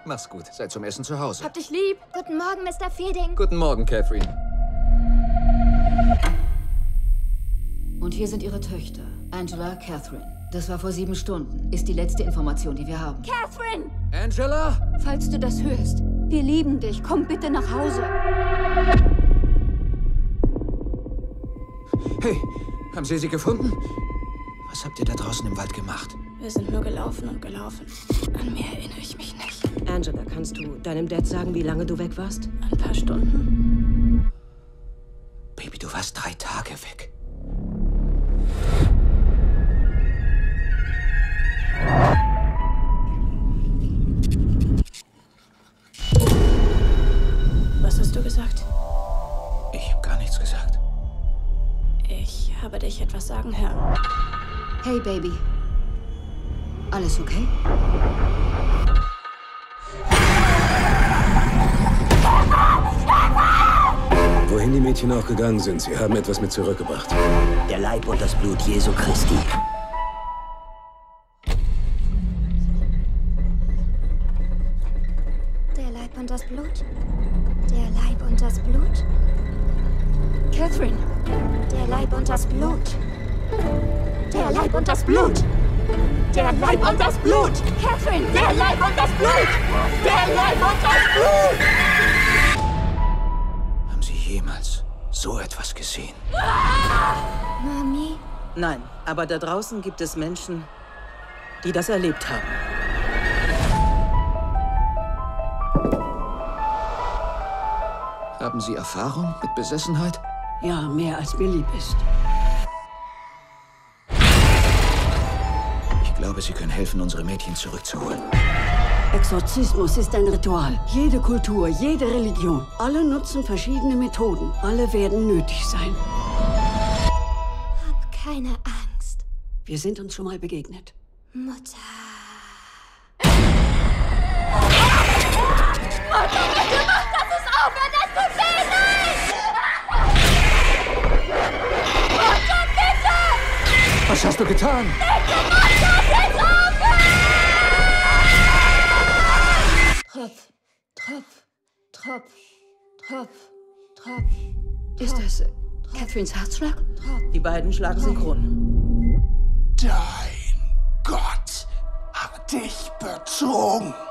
Mach's gut. Seid zum Essen zu Hause. Hab dich lieb. Guten Morgen, Mr. Fielding. Guten Morgen, Catherine. Und hier sind ihre Töchter. Angela, Catherine. Das war vor 7 Stunden. Ist die letzte Information, die wir haben. Catherine! Angela? Falls du das hörst, wir lieben dich. Komm bitte nach Hause. Hey, haben Sie sie gefunden? Was habt ihr da draußen im Wald gemacht? Wir sind nur gelaufen und gelaufen. An mehr erinnere ich mich nicht. Angela, kannst du deinem Dad sagen, wie lange du weg warst? Ein paar Stunden. Baby, du warst 3 Tage weg. Was hast du gesagt? Ich habe gar nichts gesagt. Ich habe dich etwas sagen hören. Hey, Baby. Alles okay? Wohin die Mädchen auch gegangen sind, sie haben etwas mit zurückgebracht. Der Leib und das Blut Jesu Christi. Der Leib und das Blut. Der Leib und das Blut. Catherine! Der Leib und das Blut. Der Leib und das Blut. Der Leib und das Blut. Catherine! Der Leib und das Blut. Der Leib und das Blut. Haben Sie jemals so etwas gesehen? Mami? Nein, aber da draußen gibt es Menschen, die das erlebt haben. Haben Sie Erfahrung mit Besessenheit? Ja, mehr als mir lieb ist. Ich glaube, Sie können helfen, unsere Mädchen zurückzuholen. Exorzismus ist ein Ritual. Jede Kultur, jede Religion. Alle nutzen verschiedene Methoden. Alle werden nötig sein. Hab keine Angst. Wir sind uns schon mal begegnet. Mutter. Was hast du getan? Tropf, Tropf, Tropf, Tropf, Tropf. Ist das Catherines Herzschlag? Die beiden schlagen synchron. Dein Gott hat dich betrogen.